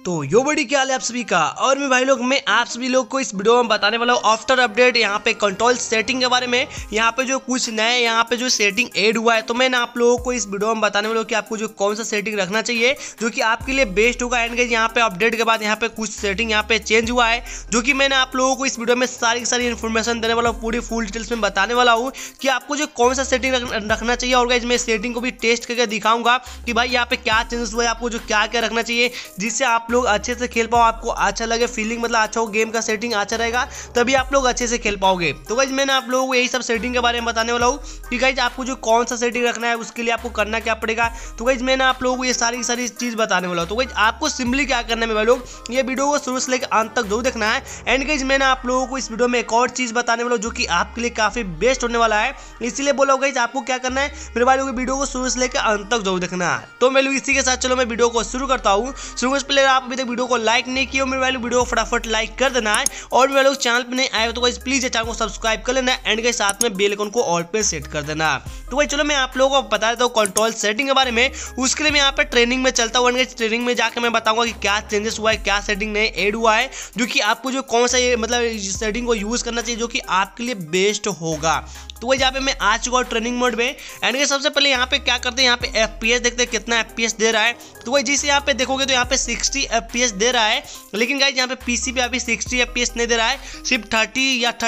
तो यो बड़ी क्या हाल है आप सभी का। और मैं भाई लोग मैं आप सभी लोग को इस वीडियो में बताने वाला हूँ आफ्टर अपडेट यहाँ पे कंट्रोल सेटिंग के बारे में। यहाँ पे जो कुछ नए यहाँ पे जो सेटिंग ऐड हुआ है तो मैं आप लोगों को इस वीडियो में बताने वाला हूँ कि आपको जो कौन सा सेटिंग रखना चाहिए जो कि आपके लिए बेस्ट होगा। एंड गाइस यहाँ पे अपडेट के बाद यहाँ पे कुछ सेटिंग यहाँ पे चेंज हुआ है जो कि मैंने आप लोगों को इस वीडियो में सारी इन्फॉर्मेशन देने वाला हूँ, पूरी फुल डिटेल्स में बताने वाला हूँ कि आपको जो कौन सा सेटिंग रखना चाहिए। और गाइस मैं सेटिंग को भी टेस्ट करके दिखाऊंगा कि भाई यहाँ पे क्या चेंजेस हुआ है, आपको जो क्या क्या रखना चाहिए जिससे आप लोग अच्छे से खेल पाओ, आपको अच्छा लगे, फीलिंग मतलब अच्छा हो, गेम का सेटिंग अच्छा रहेगा तभी आप लोग अच्छे से खेल पाओगे। तो गाइस मैंने आप लोगों को यही सब सेटिंग के बारे में बताने वाला हूँ कि गाइस आपको जो कौन सा सेटिंग रखना है उसके लिए आपको करना क्या पड़ेगा। तो गाइस मैंने आप लोगों को ये सारी चीज बताने वाला हूँ। तो गाइस आपको सिंपली क्या करना है भाई लोग, ये वीडियो को शुरू से लेकर अंत तक जरूर देखना है। एंड गाइस मैंने आप लोगों को इस वीडियो में एक और चीज बताने वाला हूँ जो कि आपके लिए काफी बेस्ट होने वाला है, इसलिए बोला गाइस आपको क्या करना है मेरे भाई लोग वीडियो को शुरू से लेकर अंत तक जरूर देखना है। तो मैं लोग इसी के साथ चलो मैं वीडियो को शुरू करता हूँ। शुरू से पहले आप अभी तक वीडियो को लाइक नहीं किया मेरे भाई लोग वीडियो को फटाफट लाइक कर देना है। और मेरे लोग चैनल पे नहीं आए हो तो गाइस प्लीज चैनल को सब्सक्राइब कर लेना है एंड गाइस साथ में बेल आइकन को ऑल पे सेट कर देना। तो भाई चलो मैं आप लोगों को बता देता हूँ कंट्रोल सेटिंग के बारे में। उसके लिए मैं यहाँ पे ट्रेनिंग में चलता हूँ, ट्रेनिंग में जाकर मैं बताऊंगा कि क्या चेंजेस हुआ है, क्या सेटिंग नए ऐड हुआ है जो कि आपको जो कौन सा ये मतलब सेटिंग को यूज करना चाहिए जो कि आपके लिए बेस्ट होगा। तो वही यहाँ पे मैं आ चुका हूँ ट्रेनिंग मोड में। एंड सबसे पहले यहाँ पे क्या करते हैं, यहाँ पे FPS देखते हैं कितना FPS दे रहा है। तो वही जिसे यहाँ पे देखोगे तो यहाँ पे 60 FPS दे रहा है, लेकिन गाइस यहाँ पे PC पे अभी 60 FPS नहीं दे रहा है, सिर्फ 30 या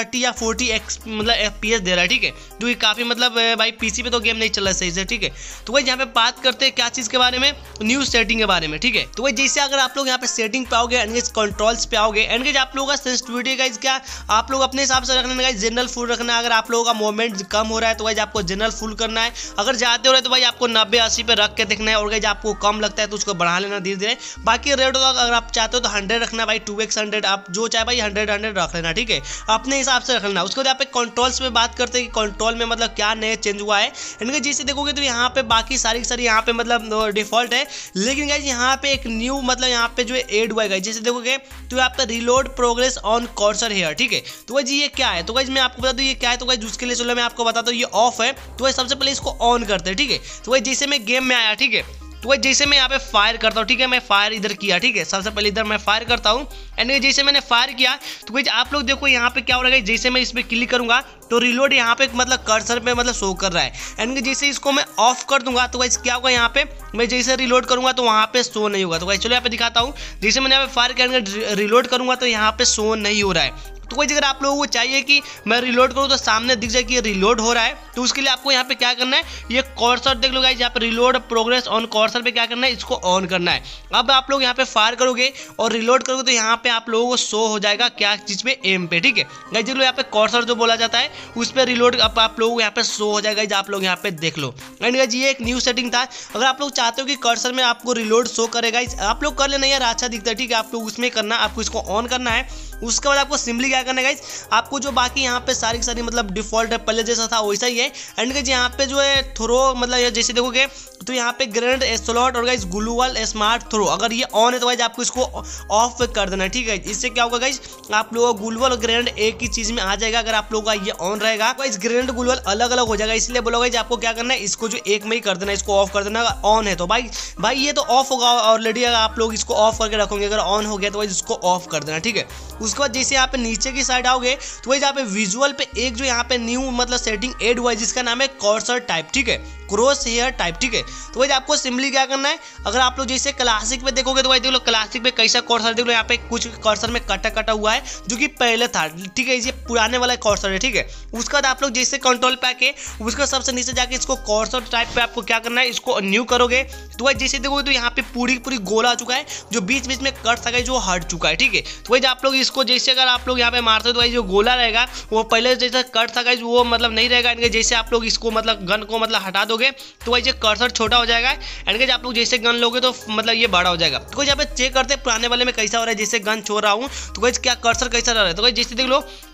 40 मतलब FPS दे रहा है। ठीक है, जो कि काफी मतलब भाई PC पे तो गेम नहीं चल रहा है सही से। ठीक है, तो वही यहाँ पे बात करते हैं क्या चीज के बारे में, न्यू सेटिंग के बारे में। ठीक है, तो वही जैसे अगर आप लोग यहाँ पे सेटिंग पे आओगे एंड कंट्रोल्स पे आओगे एंड आप लोगों का सेंसिटिविटी गाइस क्या आप लोग अपने हिसाब से रखना है, जनरल फुल रखना है। अगर आप लोगों का मूवमेंट कम हो रहा है तो गाइस आपको जनरल फुल करना है, अगर ज्यादा हो रहा है तो भाई आपको 90-80 पे रख के देखना है। और गाइस आपको कम लगता है तो उसको बढ़ा लेना धीरे धीरे। बाकी रेड अगर आप चाहते हो तो 100 रखना भाई, 2x 100 आप जो चाहे भाई 100 रख लेना। ठीक है, अपने हिसाब से रख लेना। उसके बाद यहाँ पे कंट्रोल्स पे बात करते हैं कि कंट्रोल में मतलब क्या नया चेंज हुआ है। इनके जैसे देखोगे तो यहाँ पे बाकी सारी यहाँ पे मतलब डिफॉल्ट है, लेकिन गाइस यहाँ पे एक न्यू मतलब यहाँ पे जो ऐड हुआ है जैसे देखोगे तो यहाँ पे reload progress on cursor here. ठीक है, तो गाइस ये क्या है, तो गाइस मैं आपको बता दूं ये क्या है। तो गाइस उसके लिए चलो मैं आपको बताता हूँ, ये ऑफ है तो गाइस सबसे पहले इसको ऑन करते हैं। ठीक है, तो गाइस जैसे मैं गेम में आया, ठीक है, तो वही जैसे मैं यहाँ पे फायर करता हूँ, ठीक है, मैं फायर इधर किया, ठीक है, सबसे पहले इधर मैं फायर करता हूँ एंड जैसे मैंने फायर किया तो गाइस आप लोग देखो यहाँ पे क्या हो रहा है, जैसे मैं इस पे क्लिक करूंगा तो रिलोड यहाँ पे मतलब कर्सर पे मतलब शो कर रहा है। एंड जैसे इसको मैं ऑफ कर दूंगा तो गाइस क्या होगा, यहाँ पे मैं जैसे रिलोड करूंगा तो वहाँ पे शो नहीं होगा। तो गाइस चलो यहाँ पे दिखाता हूँ, जैसे मैंने यहाँ पे फायर करके रिलोड करूंगा तो यहाँ पे शो नहीं हो रहा है। तो कोई अगर आप लोगों को चाहिए कि मैं रिलोड करूँ तो सामने दिख जाए कि रिलोड हो रहा है, तो उसके लिए आपको यहाँ पे क्या करना है, ये कर्सर देख लो गाइस, यहाँ पे रिलोड प्रोग्रेस ऑन कर्सर पे क्या करना है, इसको ऑन करना है। अब आप लोग यहाँ पे फायर करोगे और रिलोड करोगे तो यहाँ पे आप लोगों को शो हो जाएगा क्या चीज पे, एम पे। ठीक है गाइस, देख लो यहाँ पे कर्सर जो बोला जाता है उस पर रिलोड अब आप लोगों को यहाँ पे शो हो जाएगा, आप लोग यहाँ पे देख लो। एंड गाइस ये एक न्यू सेटिंग था, अगर आप लोग चाहते हो कि कर्सर में आपको रिलोड शो करेगा आप लोग कर लेना यार, अच्छा दिखता है। ठीक है, आप लोग उसमें करना, आपको इसको ऑन करना है। उसके बाद आपको सिंपली क्या करना है गाइस, आपको जो बाकी यहाँ पे सारी मतलब डिफॉल्ट है पहले जैसा था वैसा ही है। एंड गाइस यहाँ पे जो है थ्रो मतलब जैसे देखोगे तो यहाँ पे ग्रेनेड स्लॉट और गाइस ग्लूवल स्मार्ट थ्रो अगर ये ऑन है तो गाइस आपको इसको ऑफ कर देना है। ठीक है, इससे क्या होगा गाइस आप लोगों को ग्लूवल और ग्रेनेड एक ही चीज में आ जाएगा। अगर आप लोगों का ये ऑन रहेगा गाइस ग्रेनेड ग्लूवल अलग अलग हो जाएगा, इसलिए बोलो गाइस आपको क्या करना है, इसको जो एक में ही कर देना, इसको ऑफ कर देना। अगर ऑन है तो भाई ये तो ऑफ होगा ऑलरेडी, अगर आप लोग इसको ऑफ करके रखोगे, अगर ऑन हो गया तो गाइस इसको ऑफ कर देना। ठीक है, उसके बाद जैसे यहाँ पे नीचे की साइड आओगे तो वही यहाँ पे विजुअल पे एक जो यहाँ पे न्यू मतलब सेटिंग ऐड हुआ है जिसका नाम है कर्सर टाइप। ठीक है, क्रॉस हेयर टाइप। ठीक है, तो वही आपको सिंपली क्या करना है, अगर आप लोग जैसे क्लासिक पे देखोगे तो वही देख लो क्लासिक पे कैसा कर्सर देख लो, यहाँ पे कुछ कर्सर में कटा हुआ है जो कि पहले था। ठीक है, ये पुराने वाला कर्सर है। ठीक है, उसके बाद आप लोग जैसे कंट्रोल पे आके उसका सबसे नीचे जाके इसको कर्सर टाइप पे आपको क्या करना है, इसको न्यू करोगे तो वही जैसे देखोगे तो यहाँ पे पूरी गोला आ चुका है, जो बीच बीच में कट सका जो हट चुका है। ठीक है, तो वही आप लोग इसको जैसे अगर आप लोग यहाँ पे मारते हो तो जो गोला रहेगा वो पहले जैसा कट सका वो मतलब नहीं रहेगा। इनके जैसे आप लोग इसको मतलब गन को मतलब हटा दोगे तो वही कर्सर छोटा हो जाएगा। एंड आप लोग जैसे गन लोगे तो मतलब ये बड़ा हो जाएगा। तो कोई यहाँ पे चेक करते हैं पुराने वाले में कैसा हो रहा है, जैसे गन छोड़ रहा हूँ तो कोई क्या कर्सर कैसा रह रहा है। तो जैसे देख लो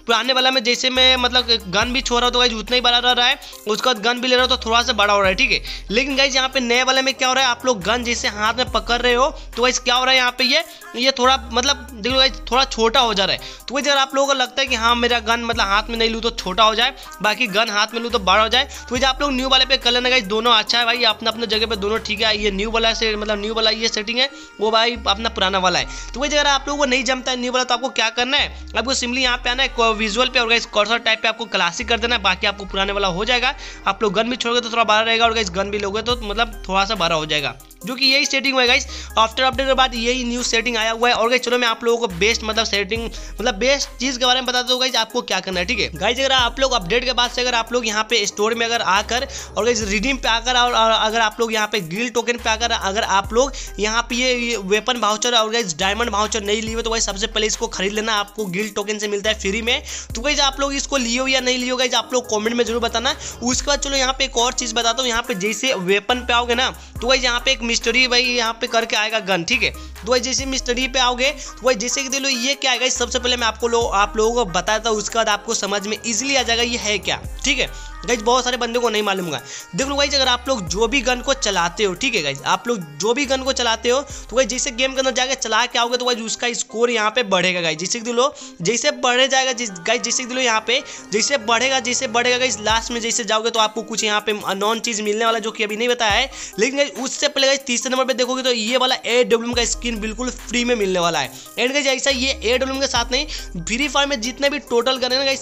पुराने वाला में जैसे मैं मतलब गन भी छोड़ रहा हूँ तो गाइज उतना ही बड़ा रहा है, उसके बाद गन भी ले रहा हूँ तो थोड़ा सा बड़ा हो रहा है, ठीक है। लेकिन गाइज यहाँ पे नए वाले में क्या हो रहा है, आप लोग गन जैसे हाथ में पकड़ रहे हो तो गाइज क्या हो रहा है यहाँ पे ये थोड़ा मतलब देखो गाइज थोड़ा छोटा हो जा रहा है। तो गाइज अगर आप लोगों को लगता है कि हाँ मेरा गन मतलब हाथ में नहीं लूँ तो छोटा हो जाए, बाकी गन हाथ में लूँ तो बड़ा हो जाए, तो गाइज आप लोग न्यू वाले पे कर लेना गाइज, दोनों अच्छा है भाई, अपना अपने जगह पे दोनों ठीक है। ये न्यू वाला से मतलब न्यू वाला ये सेटिंग है, वो भाई अपना पुराना वाला है। तो गाइज अगर आप लोगों को नहीं जमता है न्यू वाला तो आपको क्या करना है, आपको सिंपली यहाँ पे आना है विजुअल पे और गाइज कर्सर टाइप पे आपको क्लासिक कर देना है, बाकी आपको पुराने वाला हो जाएगा। आप लोग गन भी छोड़ोगे तो थोड़ा बड़ा रहेगा और गाइज गन भी लोगे तो मतलब थोड़ा सा बड़ा हो जाएगा, जो कि यही सेटिंग हुआ है गाइस। आफ्टर अपडेट के बाद यही न्यू सेटिंग आया हुआ है। और गाइस चलो मैं आप लोगों को बेस्ट मतलब सेटिंग मतलब बेस्ट चीज के बारे में बता दूं गाइस आपको क्या करना है, ठीक है गाइस। अगर आप लोग अपडेट के बाद से अगर आप लोग यहाँ पे स्टोर में अगर आकर और गाइस रिडीम पे आकर और अगर आप लोग यहाँ पे गिल्ड टोकन पे आकर अगर आप लोग यहाँ पे ये वेपन वाउचर और गाइस डायमंड वाउचर नहीं लिए तो गाइस सबसे पहले इसको खरीद लेना, आपको गिल्ड टोकन से मिलता है फ्री में। तो गाइस आप लोग इसको लियो या नहीं लियो गाइस आप लोग कॉमेंट में जरूर बताना। उसके बाद चलो यहाँ पे एक और चीज बताता हूँ, यहाँ पे जैसे वेपन पे आओगे ना तो गाइस यहाँ पे एक मिस्ट्री भाई यहाँ पे करके आएगा गन, ठीक है। तो भाई जैसे मिस्ट्री पे आओगे तो भाई जैसे कि देखो ये क्या है, सबसे पहले मैं आप लोगों को बताता हूँ, उसके बाद आपको समझ में इजीली आ जाएगा ये है क्या, ठीक है गाइज। बहुत सारे बंदे को नहीं मालूम होगा। देख लो गाइज अगर आप लोग जो भी गन को चलाते हो, ठीक है गाइज, आप लोग जो भी गन को चलाते हो तो गाइज जैसे गेम के अंदर जाके चला के आओगे तो गाइज उसका स्कोर यहाँ पे बढ़ेगा गाइज। जैसे कि लो जैसे बढ़े जाएगा गाइज, जैसे कि लो यहाँ पे जैसे बढ़ेगा गाइज, लास्ट में जैसे जाओगे तो आपको कुछ यहाँ पे अननोन चीज मिलने वाला जो कि अभी नहीं बताया है। लेकिन गाइज उससे पहले गाइज तीसरे नंबर पे देखोगे तो ये वाला AWM का स्किन बिल्कुल फ्री में मिलने वाला है। एंड गाइज ऐसा ये AWM के साथ नहीं, फ्री फायर में जितने भी टोटल गन है ना गाइज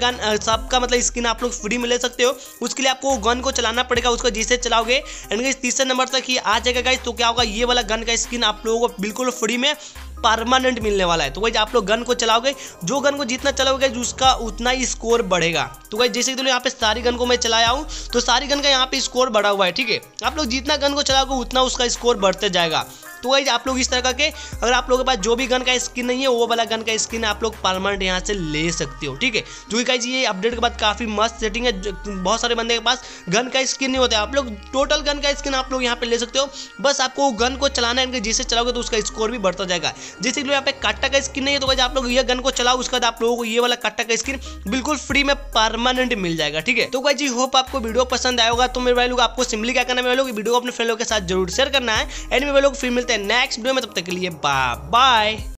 सबका मतलब स्किन आप लोग फ्री में ले सकते हो। उसके लिए आपको गन को चलाना पड़ेगा, उसको जिसे चलाओगे एंड गाइस तीसरे नंबर तक ही आ जाएगा गाइस। तो क्या होगा, ये वाला गन का स्किन आप लोगों को बिल्कुल फ्री में परमानेंट मिलने वाला है। तो गाइस आप लोग गन को चलाओगे, जो गन को जितना चलाओगे उसका उतना ही स्कोर बढ़ेगा। तो गाइस जैसे कि यहाँ पे सारी गन को मैं चलाया हूँ तो सारी गन का यहाँ पे स्कोर बढ़ा हुआ है, ठीक है। आप लोग जितना गन को चलाओगे उतना उसका स्कोर बढ़ते जाएगा। तो गाइस आप लोग इस तरह के अगर आप लोगों के पास जो भी गन का स्किन नहीं है वो वाला गन का स्किन आप लोग परमानेंट यहाँ से ले सकते हो, ठीक है। जो कि गाइस ये अपडेट के बाद काफी मस्त सेटिंग है। बहुत सारे बंदे के पास गन का स्किन नहीं होता है, आप लोग टोटल गन का स्किन आप लोग यहाँ पे ले सकते हो। बस आपको गन को चलाना है, जिसे चलाओगे तो उसका स्कोर भी बढ़ता जाएगा। जैसे कि यहाँ पे कट्टा का स्किन नहीं है तो गाइस आप लोग ये गन को चलाओ, उसके बाद आप लोगों को ये वाला कट्टा का स्किन बिल्कुल फ्री में परमानेंट मिल जाएगा, ठीक है। तो गाइस जी होप आपको वीडियो पसंद आया होगा। तो मेरे भाई लोग आपको सिंपली क्या करना है, मेरे लोग वीडियो को अपने फ्रेंड लोग के साथ जरूर शेयर करना है। एंड मेरे लोग फिर मिलते हैं नेक्स्ट वीडियो में, तब तक के लिए बाय बाय।